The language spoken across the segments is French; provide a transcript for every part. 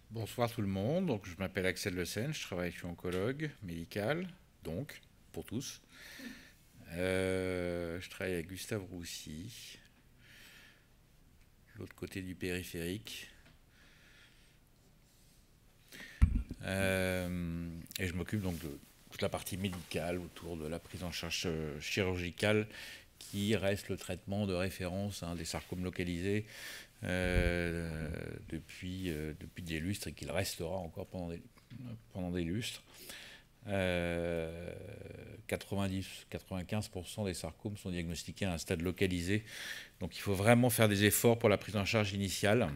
Bonsoir tout le monde. Donc, je m'appelle Axel Le Sen, je suis oncologue médical, donc pour tous. Je travaille avec Gustave Roussy, l'autre côté du périphérique. Et je m'occupe donc de toute la partie médicale autour de la prise en charge chirurgicale qui reste le traitement de référence des sarcomes localisés depuis des lustres et qu'il restera encore pendant des lustres. 90-95% des sarcomes sont diagnostiqués à un stade localisé. Donc il faut vraiment faire des efforts pour la prise en charge initiale.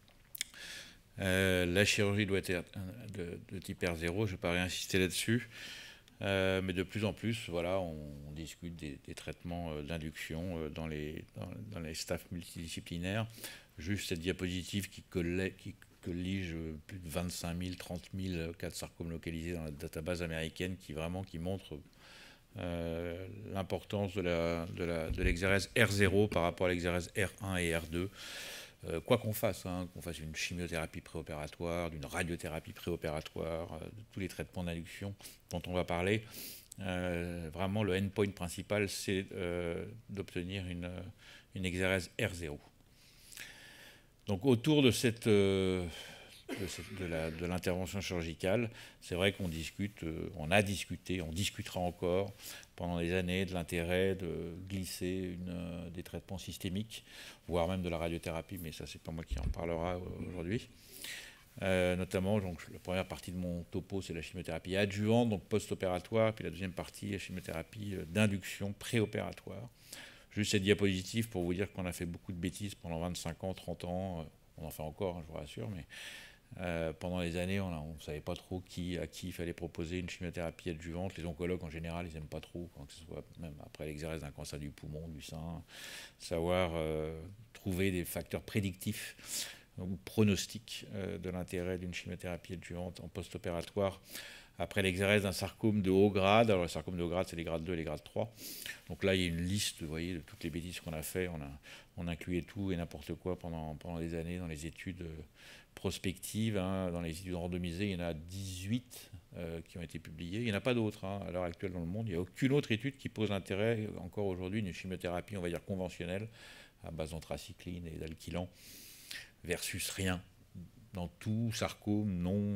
La chirurgie doit être de type R0, je ne vais pas réinsister là-dessus. Mais de plus en plus, voilà, on discute des traitements d'induction dans les staffs multidisciplinaires. Juste cette diapositive qui collige plus de 25 000, 30 000 cas de sarcome localisés dans la database américaine qui montre l'importance de l'exérèse R0 par rapport à l'exérèse R1 et R2. Quoi qu'on fasse, qu'on fasse une chimiothérapie préopératoire, d'une radiothérapie préopératoire, de tous les traitements d'induction dont on va parler, vraiment le endpoint principal, c'est d'obtenir une exérèse R0. Donc autour de l'intervention chirurgicale, c'est vrai qu'on discute, on a discuté, on discutera encore pendant des années de l'intérêt de glisser des traitements systémiques, voire même de la radiothérapie, mais ça c'est pas moi qui en parlera aujourd'hui. Notamment, donc, la première partie de mon topo, c'est la chimiothérapie adjuvante, donc post-opératoire, puis la deuxième partie, la chimiothérapie d'induction préopératoire. Juste cette diapositive pour vous dire qu'on a fait beaucoup de bêtises pendant 25 ans, 30 ans, on en fait encore, je vous rassure, mais pendant les années, on ne savait pas trop à qui il fallait proposer une chimiothérapie adjuvante. Les oncologues, en général, ils n'aiment pas trop, que ce soit même après l'exérèse d'un cancer du poumon, du sein, savoir trouver des facteurs prédictifs ou pronostiques de l'intérêt d'une chimiothérapie adjuvante en post-opératoire après l'exérèse d'un sarcome de haut grade. Alors, le sarcome de haut grade, c'est les grades 2 et les grades 3. Donc là, il y a une liste, vous voyez, de toutes les bêtises qu'on a fait. On incluait tout et n'importe quoi pendant des années dans les études prospectives. Dans les études randomisées, il y en a 18 qui ont été publiées. Il n'y en a pas d'autres à l'heure actuelle dans le monde. Il n'y a aucune autre étude qui pose l'intérêt, encore aujourd'hui, d'une chimiothérapie, on va dire, conventionnelle, à base d'anthracycline et d'alkylan, versus rien. Dans tout, sarcome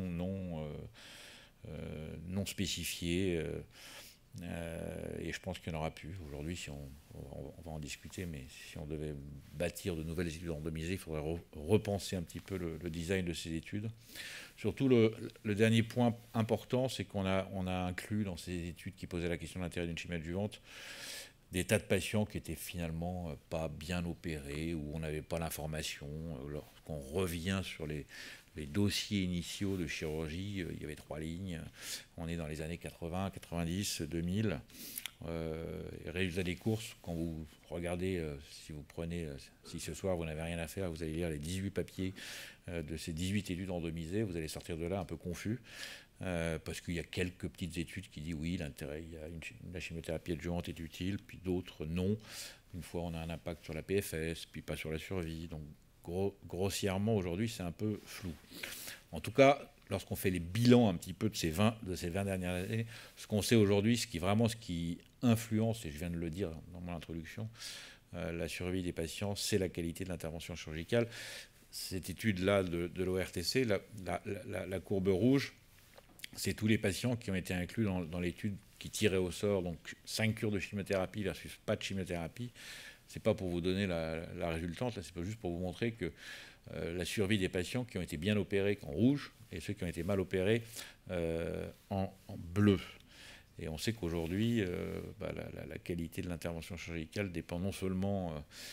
non spécifié. Et je pense qu'il y en aura plus. Aujourd'hui, si on va en discuter, mais si on devait bâtir de nouvelles études randomisées, il faudrait repenser un petit peu le design de ces études. Surtout, le dernier point important, c'est qu'on a inclus dans ces études qui posaient la question de l'intérêt d'une chimie adjuvante des tas de patients qui étaient finalement pas bien opérés, où on n'avait pas l'information. Lorsqu'on revient sur les dossiers initiaux de chirurgie, il y avait 3 lignes. On est dans les années 80, 90, 2000. Résultat des courses, quand vous regardez, si ce soir vous n'avez rien à faire, vous allez lire les 18 papiers de ces 18 études randomisées, vous allez sortir de là un peu confus. Parce qu'il y a quelques petites études qui disent oui, la chimiothérapie adjuvante est utile, puis d'autres non. Une fois on a un impact sur la PFS, puis pas sur la survie. Donc grossièrement aujourd'hui c'est un peu flou. En tout cas, lorsqu'on fait les bilans un petit peu de ces 20 dernières années, ce qu'on sait aujourd'hui, ce qui influence, et je viens de le dire dans mon introduction, la survie des patients, c'est la qualité de l'intervention chirurgicale. Cette étude-là de l'ORTC, la courbe rouge, c'est tous les patients qui ont été inclus dans l'étude qui tirait au sort, donc 5 cures de chimiothérapie versus pas de chimiothérapie. C'est pas pour vous donner la résultante, là, c'est pas juste pour vous montrer que la survie des patients qui ont été bien opérés en rouge et ceux qui ont été mal opérés en bleu. Et on sait qu'aujourd'hui, la qualité de l'intervention chirurgicale dépend non seulement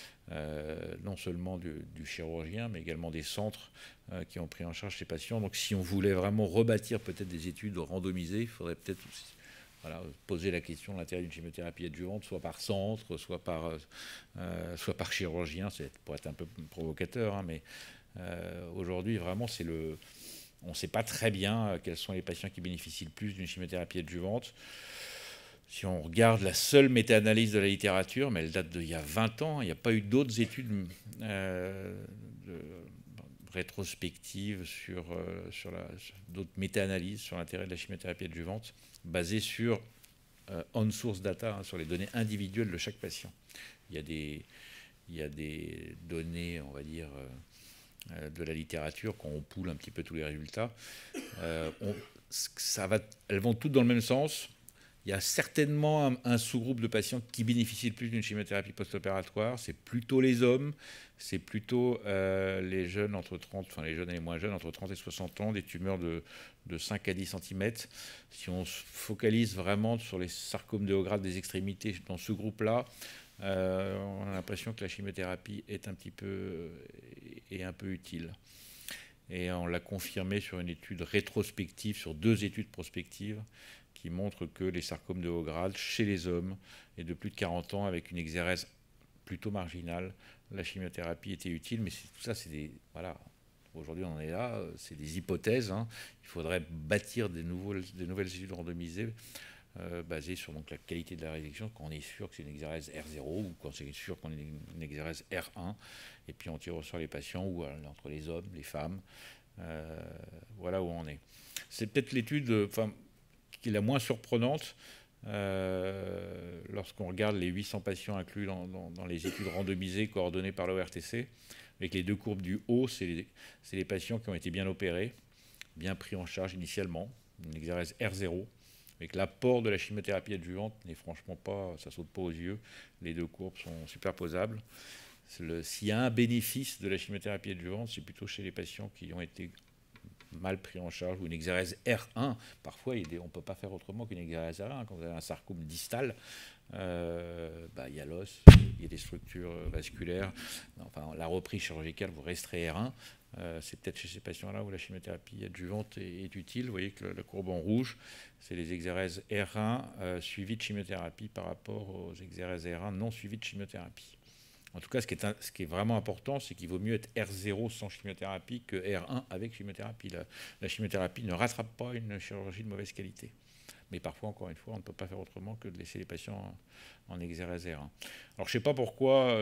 du chirurgien, mais également des centres qui ont pris en charge ces patients. Donc si on voulait vraiment rebâtir peut-être des études randomisées, il faudrait peut-être aussi poser la question de l'intérêt d'une chimiothérapie adjuvante, soit par centre, soit par chirurgien. C'est pour être un peu provocateur, mais aujourd'hui, vraiment, on ne sait pas très bien quels sont les patients qui bénéficient le plus d'une chimiothérapie adjuvante. Si on regarde la seule méta-analyse de la littérature, mais elle date d'il y a 20 ans, il n'y a pas eu d'autres études rétrospectives sur d'autres méta-analyses sur l'intérêt de la chimiothérapie adjuvante, basées sur on-source data, sur les données individuelles de chaque patient. Il y a des données, on va dire, de la littérature, quand on poule un petit peu tous les résultats. Elles vont toutes dans le même sens. Il y a certainement un sous-groupe de patients qui bénéficient le plus d'une chimiothérapie post-opératoire. C'est plutôt les hommes, c'est plutôt les jeunes entre 30, enfin les jeunes et les moins jeunes entre 30 et 60 ans, des tumeurs de 5 à 10 cm. Si on se focalise vraiment sur les sarcomes de haut grade des extrémités dans ce groupe-là, on a l'impression que la chimiothérapie est un peu utile. Et on l'a confirmé sur une étude rétrospective, sur 2 études prospectives, qui montrent que les sarcomes de haut grade, chez les hommes et de plus de 40 ans, avec une exérèse plutôt marginale, la chimiothérapie était utile. Mais tout ça, c'est des... Voilà, aujourd'hui on en est là, c'est des hypothèses. Il faudrait bâtir des nouvelles études randomisées basées sur donc, la qualité de la résection, quand on est sûr que c'est une exérèse R0 ou quand c'est sûr qu'on est une exérèse R1. Et puis on tire sur les patients ou entre les hommes, les femmes. Voilà où on est. C'est peut-être l'étude... qui est la moins surprenante lorsqu'on regarde les 800 patients inclus dans les études randomisées coordonnées par l'ORTC. Avec les 2 courbes du haut, c'est les patients qui ont été bien opérés, bien pris en charge initialement, une exérèse R0, avec l'apport de la chimiothérapie adjuvante n'est franchement pas, ça saute pas aux yeux, les 2 courbes sont superposables. S'il y a un bénéfice de la chimiothérapie adjuvante, c'est plutôt chez les patients qui ont été mal pris en charge, ou une exérèse R1. Parfois, on ne peut pas faire autrement qu'une exérèse R1. Quand vous avez un sarcome distal, il y a l'os, il y a des structures vasculaires. Enfin, la reprise chirurgicale, vous resterez R1. C'est peut-être chez ces patients-là où la chimiothérapie adjuvante est utile. Vous voyez que la courbe en rouge, c'est les exérèses R1 suivies de chimiothérapie par rapport aux exérèses R1 non suivies de chimiothérapie. En tout cas, ce qui est vraiment important, c'est qu'il vaut mieux être R0 sans chimiothérapie que R1 avec chimiothérapie. La chimiothérapie ne rattrape pas une chirurgie de mauvaise qualité. Mais parfois, encore une fois, on ne peut pas faire autrement que de laisser les patients en exérèse R1. Alors, je ne sais pas pourquoi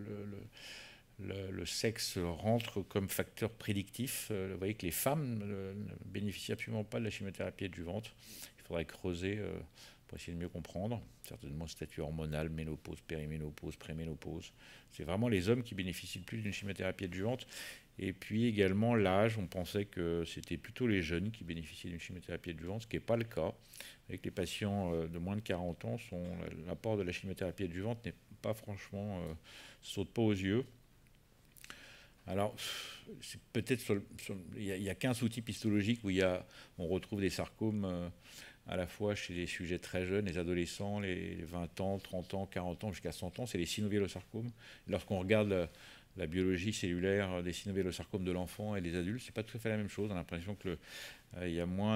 le sexe rentre comme facteur prédictif. Vous voyez que les femmes ne bénéficient absolument pas de la chimiothérapie adjuvante. Il faudrait creuser pour essayer de mieux comprendre. Certainement statut hormonal, ménopause, périménopause, préménopause. C'est vraiment les hommes qui bénéficient le plus d'une chimiothérapie adjuvante. Et puis également l'âge, on pensait que c'était plutôt les jeunes qui bénéficiaient d'une chimiothérapie adjuvante, ce qui n'est pas le cas. Avec les patients de moins de 40 ans, l'apport de la chimiothérapie adjuvante n'est pas franchement, saute pas aux yeux. Alors, c'est peut-être il y a 15 outils histologiques où on retrouve des sarcomes à la fois chez les sujets très jeunes, les adolescents, les 20 ans, 30 ans, 40 ans, jusqu'à 100 ans, c'est les synovialosarcomes. Lorsqu'on regarde la biologie cellulaire des synovialosarcomes de l'enfant et des adultes, c'est pas tout à fait la même chose. On a l'impression qu'il y a moins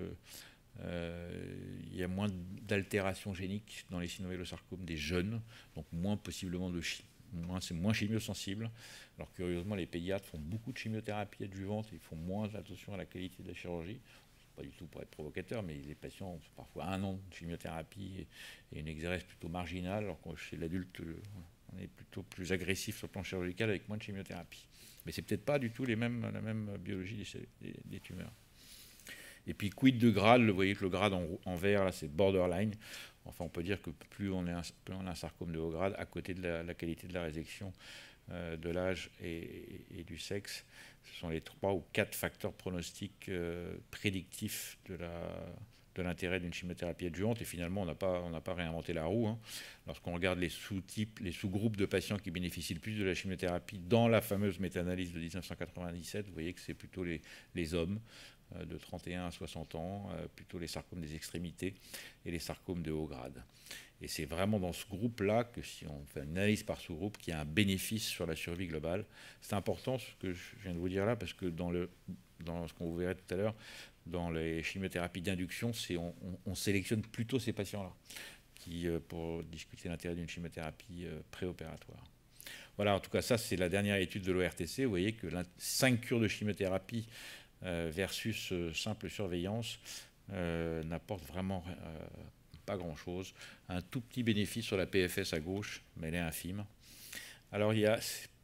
d'altérations géniques dans les synovialosarcomes des jeunes, donc moins possiblement c'est moins chimiosensible. Alors curieusement, les pédiatres font beaucoup de chimiothérapie adjuvante et font moins attention à la qualité de la chirurgie. Pas du tout pour être provocateur, mais les patients ont parfois 1 an de chimiothérapie et une exérèse plutôt marginale, alors que chez l'adulte, on est plutôt plus agressif sur le plan chirurgical avec moins de chimiothérapie. Mais c'est peut-être pas du tout la même biologie des tumeurs. Et puis quid de grade, vous voyez que le grade en vert, là, c'est borderline. Enfin, on peut dire que plus on a un sarcome de haut grade, à côté de la qualité de la résection, de l'âge et du sexe, ce sont les 3 ou 4 facteurs pronostiques prédictifs de l'intérêt d'une chimiothérapie adjuvante. Et finalement, on n'a pas réinventé la roue. Lorsqu'on regarde les sous-groupes de patients qui bénéficient le plus de la chimiothérapie dans la fameuse méta-analyse de 1997, vous voyez que c'est plutôt les hommes de 31 à 60 ans, plutôt les sarcomes des extrémités et les sarcomes de haut grade. Et c'est vraiment dans ce groupe-là que si on fait une analyse par sous-groupe, qu'il y a un bénéfice sur la survie globale. C'est important ce que je viens de vous dire là, parce que dans ce qu'on vous verrez tout à l'heure, dans les chimiothérapies d'induction, on sélectionne plutôt ces patients-là pour discuter l'intérêt d'une chimiothérapie préopératoire. Voilà, en tout cas, ça, c'est la dernière étude de l'ORTC. Vous voyez que 5 cures de chimiothérapie versus simple surveillance n'apporte vraiment pas grand-chose. Un tout petit bénéfice sur la PFS à gauche, mais elle est infime. Alors, il y a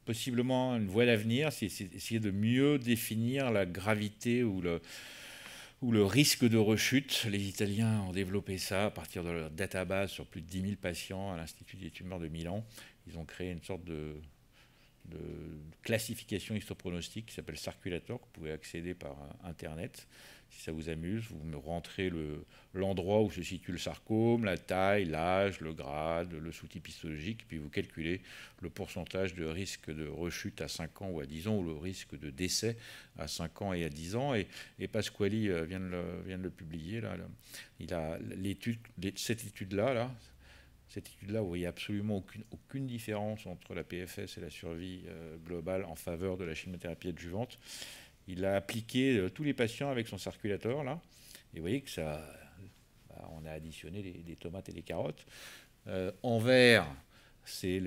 possiblement une voie d'avenir, c'est essayer de mieux définir la gravité ou le risque de rechute. Les Italiens ont développé ça à partir de leur database sur plus de 10 000 patients à l'Institut des tumeurs de Milan. Ils ont créé une sorte de classification histopronostique qui s'appelle Sarculator, que vous pouvez accéder par Internet. Si ça vous amuse, vous me rentrez l'endroit où se situe le sarcome, la taille, l'âge, le grade, le sous-type histologique, puis vous calculez le pourcentage de risque de rechute à 5 ans ou à 10 ans, ou le risque de décès à 5 ans et à 10 ans. Et Pasquali vient de le publier. Là. Il a cette étude-là, vous voyez absolument aucune différence entre la PFS et la survie globale en faveur de la chimiothérapie adjuvante. Il a appliqué tous les patients avec son Sarculator, là, et vous voyez que on a additionné les tomates et les carottes. En vert, c'est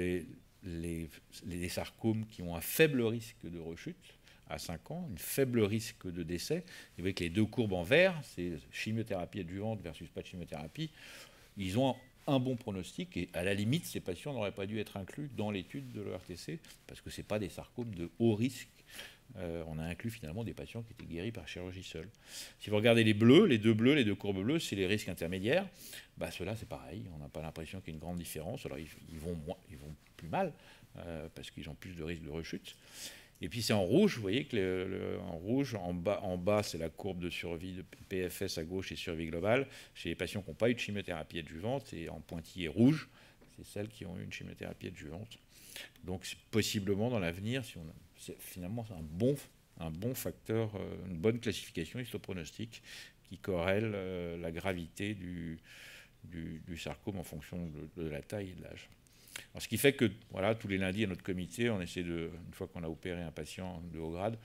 les sarcomes qui ont un faible risque de rechute à 5 ans, un faible risque de décès. Et vous voyez que les deux courbes en vert, c'est chimiothérapie adjuvante versus pas de chimiothérapie. Ils ont un bon pronostic, et à la limite, ces patients n'auraient pas dû être inclus dans l'étude de l'ERTC, parce que ce n'est pas des sarcomes de haut risque. On a inclus finalement des patients qui étaient guéris par chirurgie seule. Si vous regardez les deux courbes bleues, c'est les risques intermédiaires. Ceux-là, c'est pareil, on n'a pas l'impression qu'il y ait une grande différence. Alors ils vont plus mal, parce qu'ils ont plus de risques de rechute. Et puis c'est en rouge, vous voyez que en rouge, en bas c'est la courbe de survie de PFS à gauche et survie globale chez les patients qui n'ont pas eu de chimiothérapie adjuvante, et en pointillé rouge, c'est celles qui ont eu une chimiothérapie adjuvante. Donc possiblement dans l'avenir, finalement c'est un bon facteur, une bonne classification histopronostique qui corrèle la gravité du sarcome en fonction de la taille et de l'âge. Alors, ce qui fait que voilà, tous les lundis à notre comité, on essaie une fois qu'on a opéré un patient de haut grade,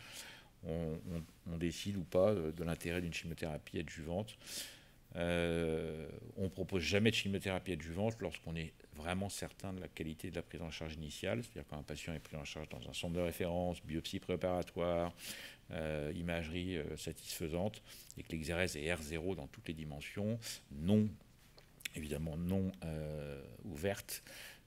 on décide ou pas de l'intérêt d'une chimiothérapie adjuvante. On ne propose jamais de chimiothérapie adjuvante lorsqu'on est vraiment certain de la qualité de la prise en charge initiale, c'est-à-dire quand un patient est pris en charge dans un centre de référence, biopsie préopératoire, imagerie satisfaisante, et que l'exérèse est R0 dans toutes les dimensions, évidemment non ouverte,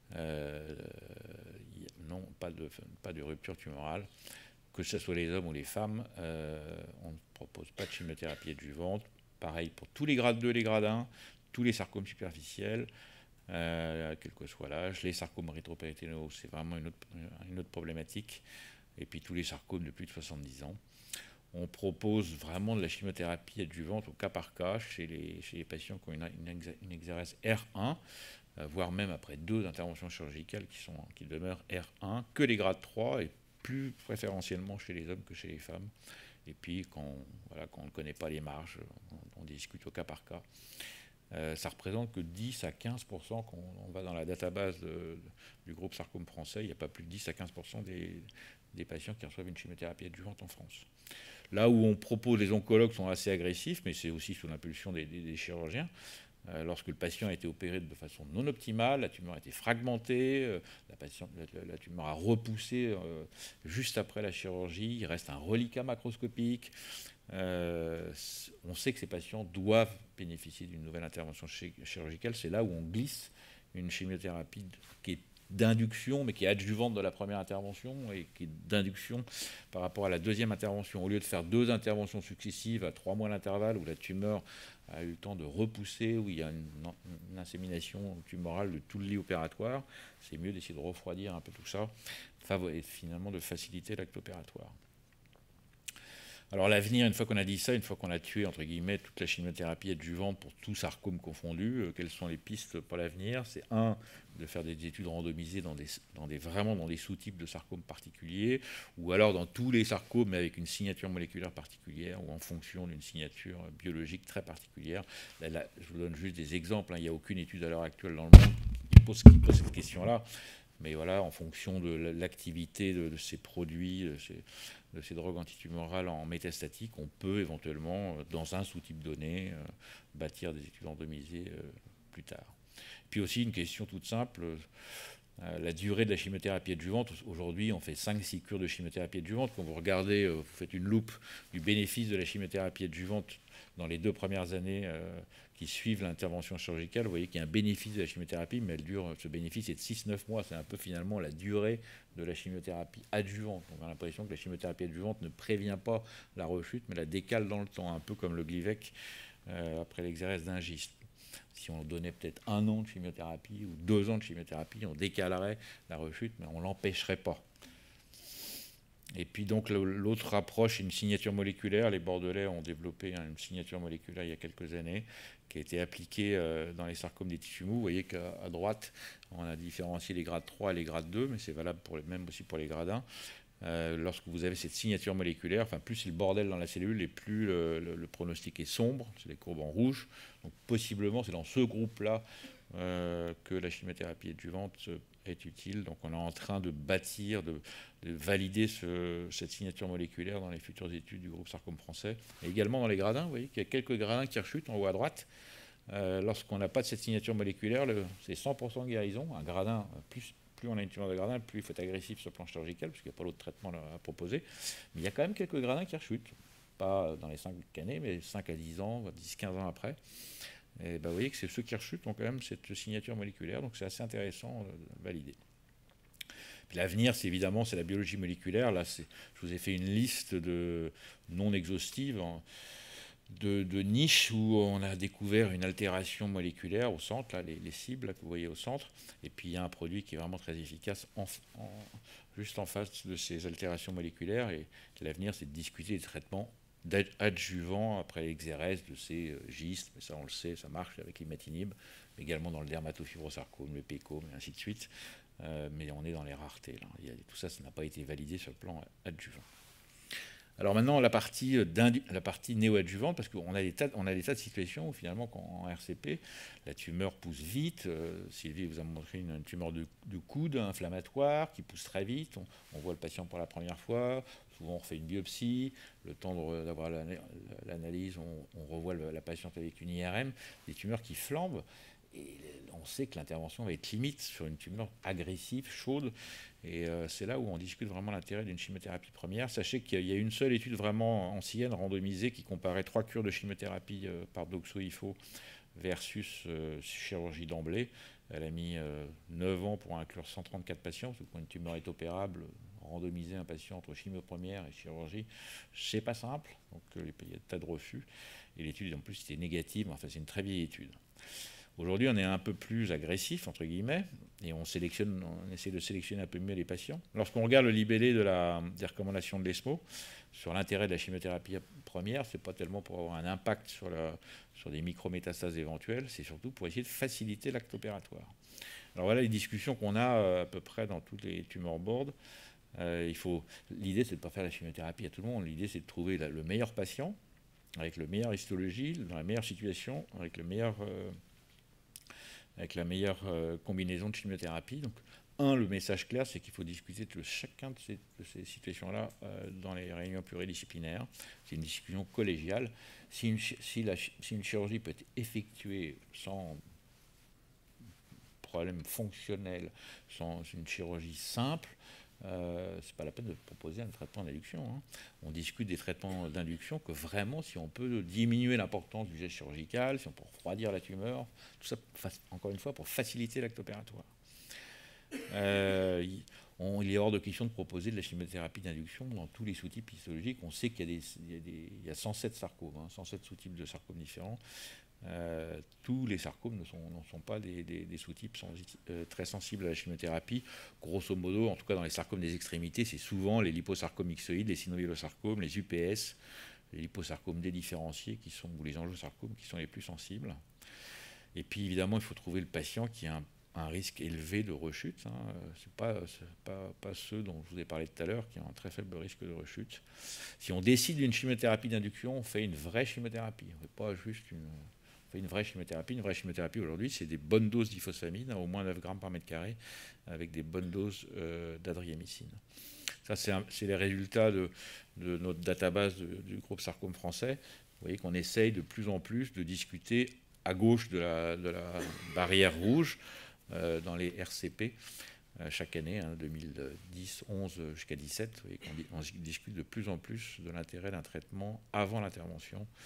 non, pas de rupture tumorale, que ce soit les hommes ou les femmes, on ne propose pas de chimiothérapie adjuvante. Pareil pour tous les grades 2 et les grades 1, tous les sarcomes superficiels, quel que soit l'âge. Les sarcomes rétropériténaux, c'est vraiment une autre problématique. Et puis tous les sarcomes de plus de 70 ans. On propose vraiment de la chimiothérapie adjuvante au cas par cas chez les patients qui ont une exérèse R1, voire même après 2 interventions chirurgicales qui demeurent R1, que les grades 3 et plus préférentiellement chez les hommes que chez les femmes. Et puis quand on ne connaît pas les marges, on discute au cas par cas. Ça représente que 10 à 15%, quand on va dans la database du groupe sarcome français, il n'y a pas plus de 10 à 15% des patients qui reçoivent une chimiothérapie adjuvante en France. Là où on propose, les oncologues sont assez agressifs, mais c'est aussi sous l'impulsion des chirurgiens. Lorsque le patient a été opéré de façon non optimale, la tumeur a été fragmentée, la tumeur a repoussé juste après la chirurgie, il reste un reliquat macroscopique. On sait que ces patients doivent bénéficier d'une nouvelle intervention chirurgicale. C'est là où on glisse une chimiothérapie qui est d'induction, mais qui est adjuvante de la première intervention et qui est d'induction par rapport à la deuxième intervention. Au lieu de faire 2 interventions successives à 3 mois d'intervalle, où la tumeur a eu le temps de repousser, où il y a une insémination tumorale de tout le lit opératoire, c'est mieux d'essayer de refroidir un peu tout ça, et finalement de faciliter l'acte opératoire. Alors l'avenir, une fois qu'on a dit ça, une fois qu'on a tué, entre guillemets, toute la chimiothérapie adjuvante pour tout sarcome confondu, quelles sont les pistes pour l'avenir? C'est de faire des études randomisées vraiment dans des sous-types de sarcomes particuliers, ou alors dans tous les sarcomes, mais avec une signature moléculaire particulière, ou en fonction d'une signature biologique très particulière. Là, je vous donne juste des exemples, il n'y a aucune étude à l'heure actuelle dans le monde qui pose cette question-là. Mais voilà, en fonction de l'activité de ces produits, de ces drogues antitumorales en métastatique, on peut éventuellement, dans un sous-type donné, bâtir des études randomisées plus tard. Puis aussi une question toute simple, la durée de la chimiothérapie adjuvante. Aujourd'hui, on fait 5-6 cures de chimiothérapie adjuvante. Quand vous regardez, vous faites une loupe du bénéfice de la chimiothérapie adjuvante dans les 2 premières années qui suivent l'intervention chirurgicale, vous voyez qu'il y a un bénéfice de la chimiothérapie, mais ce bénéfice est de 6-9 mois. C'est un peu finalement la durée de la chimiothérapie adjuvante. On a l'impression que la chimiothérapie adjuvante ne prévient pas la rechute, mais la décale dans le temps, un peu comme le Glivec après l'exérèse d'un gyste. Si on donnait peut-être 1 an de chimiothérapie ou 2 ans de chimiothérapie, on décalerait la rechute, mais on ne l'empêcherait pas. Et puis donc l'autre approche, c'est une signature moléculaire. Les Bordelais ont développé une signature moléculaire il y a quelques années qui a été appliquée dans les sarcomes des tissus mous. Vous voyez qu'à droite, on a différencié les grades 3 et les grades 2, mais c'est valable même aussi pour les grades 1. Lorsque vous avez cette signature moléculaire, enfin plus c'est le bordel dans la cellule et plus le pronostic est sombre, c'est les courbes en rouge. Donc possiblement c'est dans ce groupe-là que la chimiothérapie adjuvante est utile. Donc on est en train de bâtir, de valider cette signature moléculaire dans les futures études du groupe sarcome français. Et également dans les gradins, vous voyez qu'il y a quelques gradins qui rechutent en haut à droite. Lorsqu'on n'a pas de cette signature moléculaire, c'est 100% de guérison. Un gradin, plus on a une tumeur de gradin, plus il faut être agressif sur le plan chirurgical, parce qu'il n'y a pas d'autre traitement à proposer. Mais il y a quand même quelques gradins qui rechutent. Pas dans les 5 années, mais 5 à 10 ans, 10-15 ans après. Et vous voyez que c'est ceux qui rechutent ont quand même cette signature moléculaire, donc c'est assez intéressant de valider. L'avenir, c'est évidemment la biologie moléculaire. Là, je vous ai fait une liste non exhaustive de niches où on a découvert une altération moléculaire au centre, là, les cibles là, que vous voyez au centre. Et puis il y a un produit qui est vraiment très efficace juste en face de ces altérations moléculaires. Et l'avenir, c'est de discuter des traitements adjuvants après l'exérèse de ces gystes. Mais ça, on le sait, ça marche avec l'imatinib, également dans le dermatofibrosarcome, le PECOM, et ainsi de suite. Mais on est dans les raretés. Là. Tout ça, ça n'a pas été validé sur le plan adjuvant. Alors maintenant, la partie néo-adjuvante, parce qu'on a des tas de situations où finalement, en RCP, la tumeur pousse vite. Sylvie vous a montré une tumeur de coude inflammatoire qui pousse très vite. On voit le patient pour la première fois. Souvent, on fait une biopsie. Le temps d'avoir l'analyse, on revoit la patiente avec une IRM. Des tumeurs qui flambent. Et on sait que l'intervention va être limite sur une tumeur agressive, chaude. Et c'est là où on discute vraiment l'intérêt d'une chimiothérapie première. Sachez qu'il y a une seule étude vraiment ancienne, randomisée, qui comparait 3 cures de chimiothérapie par doxo-ifo versus chirurgie d'emblée. Elle a mis 9 ans pour inclure 134 patients, parce que quand une tumeur est opérable, randomiser un patient entre chimio première et chirurgie, c'est pas simple. Donc il y a des tas de refus. Et l'étude, en plus, était négative. Enfin, c'est une très vieille étude. Aujourd'hui, on est un peu plus agressif, entre guillemets, et on essaie de sélectionner un peu mieux les patients. Lorsqu'on regarde le libellé des recommandations de l'ESMO sur l'intérêt de la chimiothérapie première, ce n'est pas tellement pour avoir un impact sur des micrométastases éventuelles, c'est surtout pour essayer de faciliter l'acte opératoire. Alors voilà les discussions qu'on a à peu près dans tous les tumor boards. L'idée, c'est de ne pas faire la chimiothérapie à tout le monde. L'idée, c'est de trouver le meilleur patient, avec le meilleur histologie, dans la meilleure situation, avec la meilleure combinaison de chimiothérapie. Donc, le message clair, c'est qu'il faut discuter de chacun de ces situations-là dans les réunions pluridisciplinaires. C'est une discussion collégiale. Si une chirurgie peut être effectuée sans problème fonctionnel, sans une chirurgie simple, c'est pas la peine de proposer un traitement d'induction. Hein. On discute des traitements d'induction que vraiment, si on peut diminuer l'importance du geste chirurgical, si on peut refroidir la tumeur, tout ça, encore une fois, pour faciliter l'acte opératoire. Il est hors de question de proposer de la chimiothérapie d'induction dans tous les sous-types histologiques. On sait qu'il y a 107 sarcomes, 107 sous-types de sarcomes différents. Tous les sarcomes ne sont pas des sous-types très sensibles à la chimiothérapie. Grosso modo, en tout cas dans les sarcomes des extrémités, c'est souvent les liposarcomes myxoïdes, les synovialosarcomes, les UPS, les liposarcomes dédifférenciés ou les angiosarcomes qui sont les plus sensibles. Et puis évidemment, il faut trouver le patient qui a un risque élevé de rechute. Hein. Ce n'est pas ceux dont je vous ai parlé tout à l'heure qui ont un très faible risque de rechute. Si on décide d'une chimiothérapie d'induction, on fait une vraie chimiothérapie. On ne fait pas juste une vraie chimiothérapie. Une vraie chimiothérapie aujourd'hui, c'est des bonnes doses d'iphosphamide, au moins 9 grammes par mètre carré, avec des bonnes doses d'adriamycine. Ça, c'est les résultats de notre database du groupe sarcome français. Vous voyez qu'on essaye de plus en plus de discuter à gauche de la barrière rouge dans les RCP chaque année, 2010, 11 jusqu'à 17. Vous voyez qu'on discute de plus en plus de l'intérêt d'un traitement avant l'intervention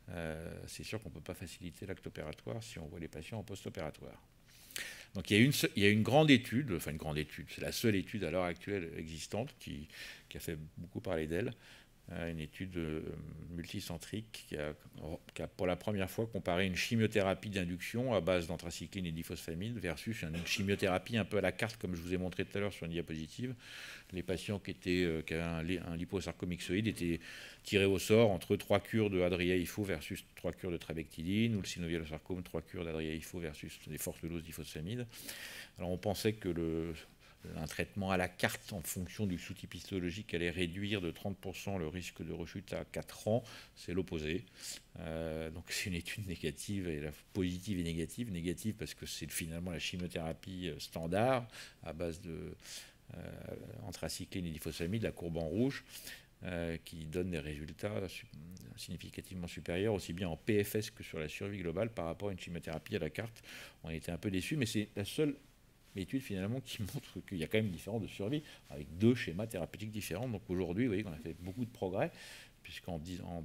c'est sûr qu'on ne peut pas faciliter l'acte opératoire si on voit les patients en post-opératoire. Donc il y a une grande étude, enfin une grande étude, c'est la seule étude à l'heure actuelle existante qui a fait beaucoup parler d'elle, une étude multicentrique qui a pour la première fois comparé une chimiothérapie d'induction à base d'anthracycline et d'ifosfamide versus une chimiothérapie un peu à la carte, comme je vous ai montré tout à l'heure sur une diapositive. Les patients qui avaient un liposarcome myxoïde étaient tirés au sort entre 3 cures de Adria-Ifo versus 3 cures de trabectidine, ou le synovial-sarcome, 3 cures d'Adria-Ifo versus des fortes doses d'ifosfamide. Alors on pensait que un traitement à la carte en fonction du sous-type histologique allait réduire de 30% le risque de rechute à 4 ans. C'est l'opposé. Donc c'est une étude négative, et positive et négative. Négative parce que c'est finalement la chimiothérapie standard à base de anthracycline et d'ifosfamide, la courbe en rouge, qui donne des résultats significativement supérieurs, aussi bien en PFS que sur la survie globale par rapport à une chimiothérapie à la carte. On était un peu déçus, mais c'est la seule étude finalement qui montre qu'il y a quand même une différence de survie avec 2 schémas thérapeutiques différents. Donc aujourd'hui, vous voyez qu'on a fait beaucoup de progrès, puisqu'en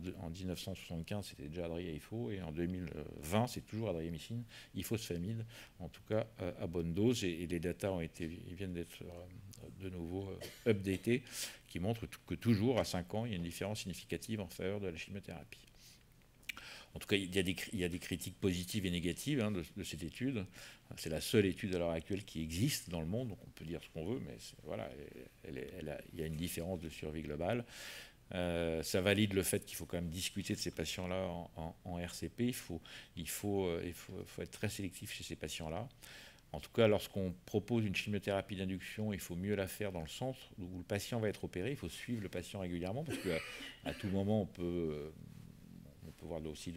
1975, c'était déjà Adria-Ifo, et en 2020, c'est toujours Adriamycine, ifosfamide, en tout cas à bonne dose, et les data ils viennent d'être de nouveau updatés, qui montrent que toujours à 5 ans, il y a une différence significative en faveur de la chimiothérapie. En tout cas, il y a des critiques positives et négatives de cette étude. C'est la seule étude à l'heure actuelle qui existe dans le monde, donc on peut dire ce qu'on veut, mais voilà, il y a une différence de survie globale. Ça valide le fait qu'il faut quand même discuter de ces patients-là en RCP. Il faut être très sélectif chez ces patients-là. En tout cas, lorsqu'on propose une chimiothérapie d'induction, il faut mieux la faire dans le centre où le patient va être opéré. Il faut suivre le patient régulièrement parce qu'à tout moment, on peut voir aussi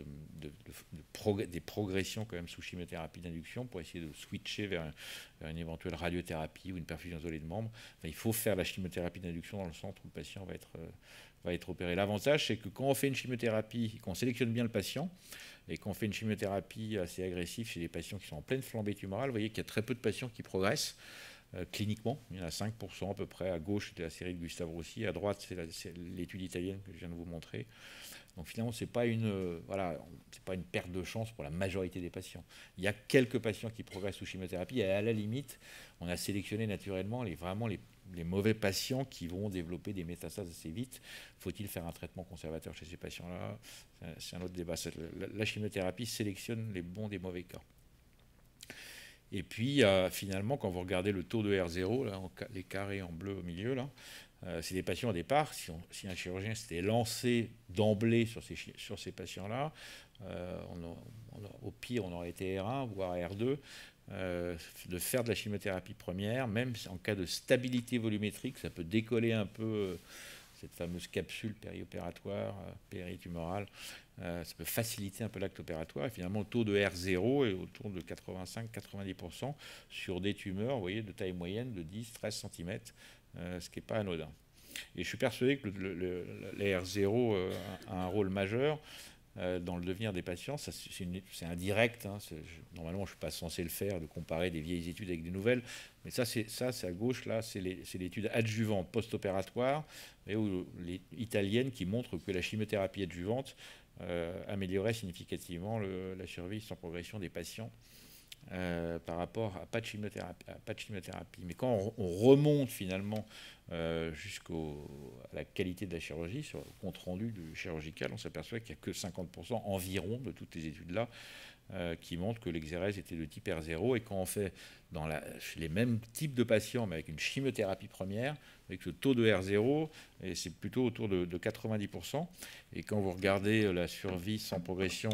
des progressions quand même sous chimiothérapie d'induction pour essayer de switcher vers une éventuelle radiothérapie ou une perfusion isolée de membres. Enfin, il faut faire la chimiothérapie d'induction dans le centre où le patient va être opéré. L'avantage, c'est que quand on fait une chimiothérapie, qu'on sélectionne bien le patient, et qu'on fait une chimiothérapie assez agressive chez les patients qui sont en pleine flambée tumorale, vous voyez qu'il y a très peu de patients qui progressent cliniquement. Il y en a 5% à peu près. À gauche, c'était la série de Gustave Roussy. À droite, c'est l'étude italienne que je viens de vous montrer. Donc finalement, ce n'est pas une perte de chance pour la majorité des patients. Il y a quelques patients qui progressent sous chimiothérapie, et à la limite, on a sélectionné naturellement les mauvais patients qui vont développer des métastases assez vite. Faut-il faire un traitement conservateur chez ces patients-là? C'est un autre débat. La chimiothérapie sélectionne les bons des mauvais cas. Et puis, finalement, quand vous regardez le taux de R0, là, les carrés en bleu au milieu, là, c'est des patients au départ, si un chirurgien s'était lancé d'emblée sur ces patients-là, au pire, on aurait été R1, voire R2, de faire de la chimiothérapie première, même en cas de stabilité volumétrique, ça peut décoller un peu cette fameuse capsule périopératoire, péritumorale, ça peut faciliter un peu l'acte opératoire. Et finalement, le taux de R0 est autour de 85-90% sur des tumeurs, vous voyez, de taille moyenne de 10-13 cm, ce qui n'est pas anodin. Et je suis persuadé que les R0 a un rôle majeur dans le devenir des patients. C'est indirect. Normalement, je ne suis pas censé le faire, de comparer des vieilles études avec des nouvelles. Mais ça, c'est à gauche, là, c'est l'étude adjuvante post-opératoire, italienne, qui montre que la chimiothérapie adjuvante améliorait significativement la survie sans progression des patients par rapport à pas de chimiothérapie. Mais quand on remonte finalement jusqu'à la qualité de la chirurgie, sur le compte rendu chirurgical, on s'aperçoit qu'il n'y a que 50% environ de toutes les études-là qui montrent que l'exérèse était de type R0. Et quand on fait chez les mêmes types de patients, mais avec une chimiothérapie première, avec le taux de R0, et c'est plutôt autour de 90%. Et quand vous regardez la survie sans progression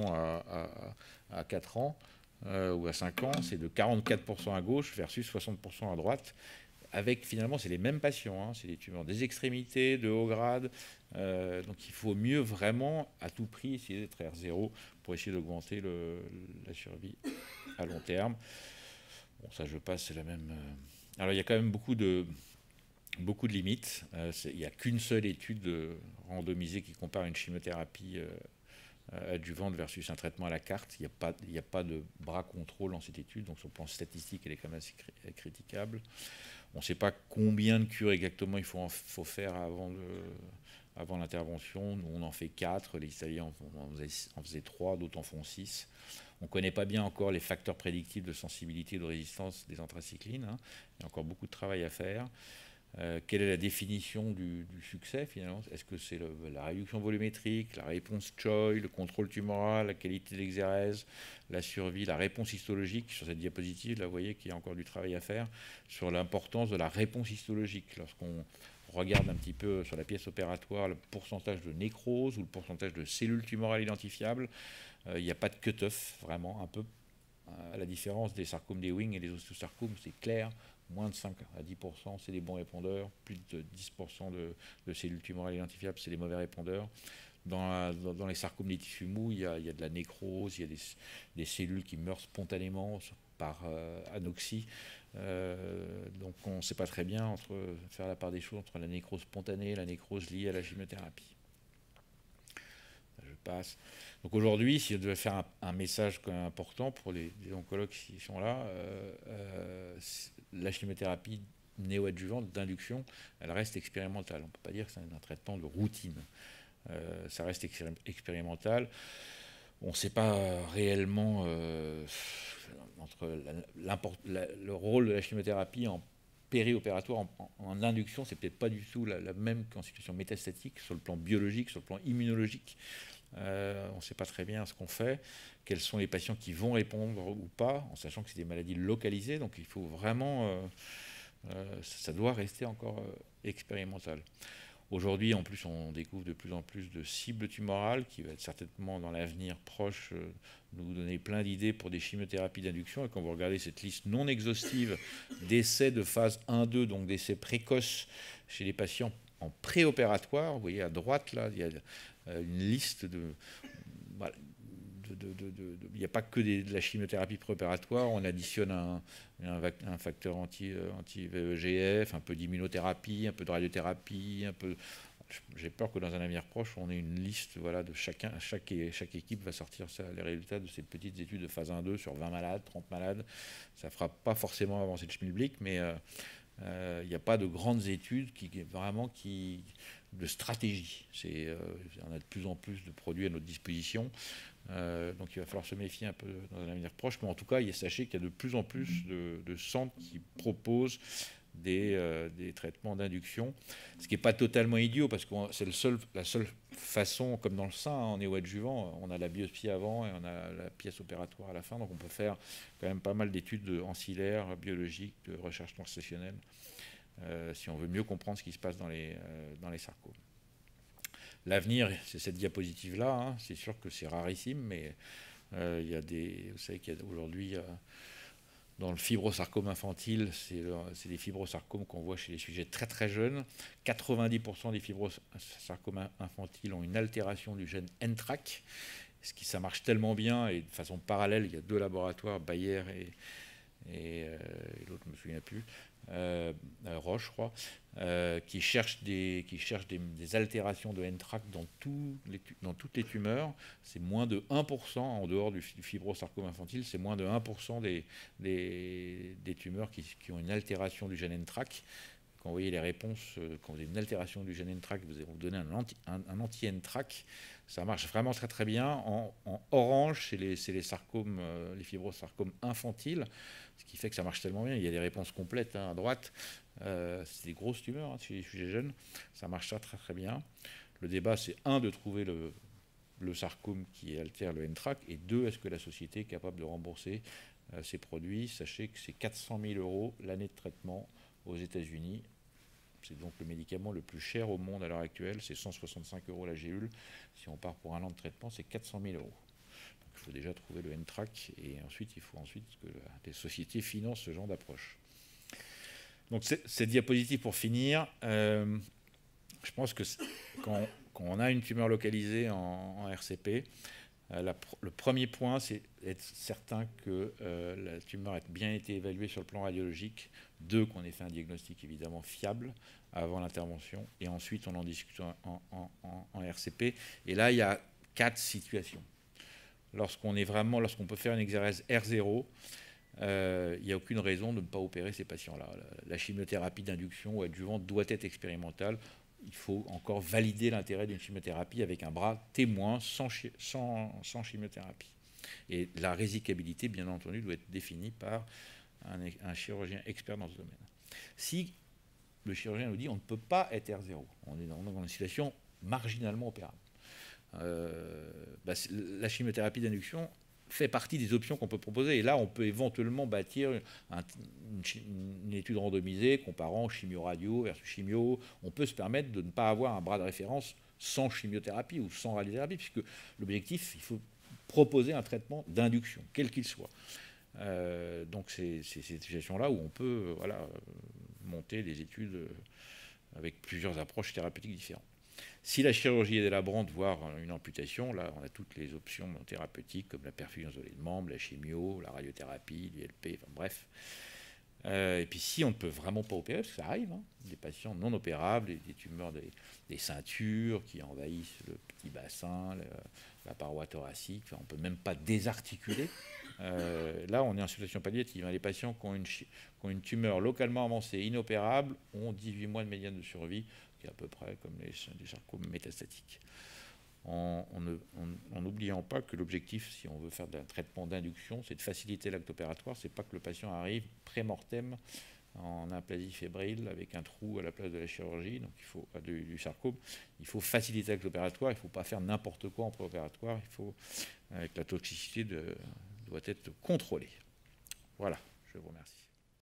à 4 ans, ou à 5 ans, c'est de 44% à gauche versus 60% à droite. Avec finalement, c'est les mêmes patients, c'est des tumeurs des extrémités, de haut grade. Donc il faut mieux vraiment, à tout prix, essayer d'être R0 pour essayer d'augmenter la survie à long terme. Bon, ça, je passe, c'est la même. Alors il y a quand même beaucoup de limites. Il n'y a qu'une seule étude randomisée qui compare une chimiothérapie adjuvante versus un traitement à la carte. Il n'y a pas de bras contrôle dans cette étude, donc sur le plan statistique, elle est quand même assez critiquable. On ne sait pas combien de cures exactement il faut faire avant avant l'intervention. Nous, on en fait 4, les Italiens en faisaient 3, d'autres en font 6. On ne connaît pas bien encore les facteurs prédictifs de sensibilité et de résistance des anthracyclines, hein. Il y a encore beaucoup de travail à faire. Quelle est la définition du succès finalement? Est-ce que c'est la réduction volumétrique, la réponse Choi, le contrôle tumoral, la qualité de l'exérèse, la survie, la réponse histologique? Sur cette diapositive, là, vous voyez qu'il y a encore du travail à faire sur l'importance de la réponse histologique. Lorsqu'on regarde un petit peu sur la pièce opératoire le pourcentage de nécrose ou le pourcentage de cellules tumorales identifiables, il n'y a pas de cut-off, vraiment, un peu à la différence des sarcomes des Ewing et des ostéosarcomes, c'est clair. Moins de 5 à 10%, c'est des bons répondeurs. Plus de 10% de cellules tumorales identifiables, c'est les mauvais répondeurs. Dans les sarcomes des tissus mous, il y a de la nécrose, il y a des cellules qui meurent spontanément par anoxie. Donc on ne sait pas très bien faire la part des choses entre la nécrose spontanée et la nécrose liée à la chimiothérapie. Je passe. Donc aujourd'hui, si je devais faire un message quand même important pour les oncologues qui sont là, la chimiothérapie néoadjuvante d'induction, elle reste expérimentale. On ne peut pas dire que c'est un traitement de routine. Ça reste expérimental. On ne sait pas réellement entre le rôle de la chimiothérapie en périopératoire, en induction, c'est peut-être pas du tout la même qu'en situation métastatique, sur le plan biologique, sur le plan immunologique. On ne sait pas très bien ce qu'on fait, quels sont les patients qui vont répondre ou pas, en sachant que c'est des maladies localisées, donc il faut vraiment, ça doit rester encore expérimental. Aujourd'hui, en plus, on découvre de plus en plus de cibles tumorales qui va être certainement dans l'avenir proche nous donner plein d'idées pour des chimiothérapies d'induction. Et quand vous regardez cette liste non exhaustive d'essais de phase 1-2, donc d'essais précoces chez les patients en préopératoire, vous voyez à droite, là, il y a une liste de... Voilà, il n'y a pas que de la chimiothérapie préopératoire, on additionne un facteur anti-VEGF, un peu d'immunothérapie, un peu de radiothérapie, un peu... J'ai peur que dans un avenir proche, on ait une liste, voilà, de chacun. Chaque équipe va sortir les résultats de ces petites études de phase 1-2 sur 20 malades, 30 malades. Ça ne fera pas forcément avancer le schmilblick, mais il n'y a pas de grandes études de stratégie. On a de plus en plus de produits à notre disposition. Donc il va falloir se méfier un peu dans un avenir proche. Mais en tout cas, sachez qu'il y a de plus en plus de centres qui proposent des traitements d'induction. Ce qui n'est pas totalement idiot, parce que c'est la seule façon, comme dans le sein, hein, en néoadjuvant, on a la biopsie avant et on a la pièce opératoire à la fin. Donc on peut faire quand même pas mal d'études ancillaires, biologiques, de recherche transstationnelle, si on veut mieux comprendre ce qui se passe dans les sarcomes. L'avenir, c'est cette diapositive-là. Hein. C'est sûr que c'est rarissime, mais il y a vous savez qu'aujourd'hui, dans le fibrosarcome infantile, c'est des fibrosarcomes qu'on voit chez les sujets très très jeunes. 90% des fibrosarcomes infantiles ont une altération du gène NTRK. Ça marche tellement bien, et de façon parallèle, il y a 2 laboratoires, Bayer et l'autre, je ne me souviens plus, Roche, je crois, qui cherchent des altérations de NTRK dans toutes les tumeurs. C'est moins de 1%, en dehors du fibrosarcome infantile, c'est moins de 1% des tumeurs qui ont une altération du gène NTRK. Quand vous voyez les réponses, quand vous avez une altération du gène NTRK, vous allez vous donner un anti-NTRK. Ça marche vraiment très très bien. En orange, c'est les sarcomes, les fibrosarcomes infantiles, ce qui fait que ça marche tellement bien. Il y a des réponses complètes, hein, à droite. C'est des grosses tumeurs, hein, chez les sujets jeunes. Ça marche très très bien. Le débat, c'est de trouver le sarcome qui altère le NTRK, et 2, est-ce que la société est capable de rembourser ces produits? Sachez que c'est 400 000 € l'année de traitement aux États-Unis. C'est donc le médicament le plus cher au monde à l'heure actuelle. C'est 165 € la gélule. Si on part pour 1 an de traitement, c'est 400 000 €. Donc, il faut déjà trouver le NTRK, et ensuite, il faut que les sociétés financent ce genre d'approche. Donc, cette diapositive, pour finir, je pense que quand on a une tumeur localisée en RCP, le premier point, c'est être certain que la tumeur ait bien été évaluée sur le plan radiologique. 2, qu'on ait fait un diagnostic évidemment fiable avant l'intervention. Et ensuite, on en discute en RCP. Et là, il y a 4 situations. Lorsqu'on peut faire une exérèse R0, il n'y a aucune raison de ne pas opérer ces patients-là. La chimiothérapie d'induction ou adjuvante doit être expérimentale. il faut encore valider l'intérêt d'une chimiothérapie avec un bras témoin sans chimiothérapie. Et la résicabilité, bien entendu, doit être définie par un chirurgien expert dans ce domaine. Si le chirurgien nous dit on ne peut pas être R0, on est dans une situation marginalement opérable, la chimiothérapie d'induction fait partie des options qu'on peut proposer. Et là, on peut éventuellement bâtir une étude randomisée comparant chimio-radio versus chimio. On peut se permettre de ne pas avoir un bras de référence sans chimiothérapie ou sans radiothérapie, puisque l'objectif, il faut proposer un traitement d'induction, quel qu'il soit. Donc c'est cette situation-là où on peut monter des études avec plusieurs approches thérapeutiques différentes. Si la chirurgie est délabrante, voire une amputation, là on a toutes les options thérapeutiques comme la perfusion isolée de membres, la chimio, la radiothérapie, l'ILP, enfin bref. Et puis si on ne peut vraiment pas opérer, parce que ça arrive, des patients non opérables, des tumeurs des ceintures qui envahissent le petit bassin, la paroi thoracique, on ne peut même pas désarticuler. Là, on est en situation palliative. Les patients qui ont une tumeur localement avancée, inopérable, ont 18 mois de médiane de survie, qui est à peu près comme les sarcomes métastatiques. En n'oubliant pas que l'objectif, si on veut faire un traitement d'induction, c'est de faciliter l'acte opératoire. C'est pas que le patient arrive pré-mortem en aplasie fébrile avec un trou à la place de la chirurgie, donc il faut du sarcome. Il faut faciliter l'acte opératoire. Il ne faut pas faire n'importe quoi en pré-opératoire. Il faut, avec la toxicité, doit être contrôlée. Voilà, je vous remercie.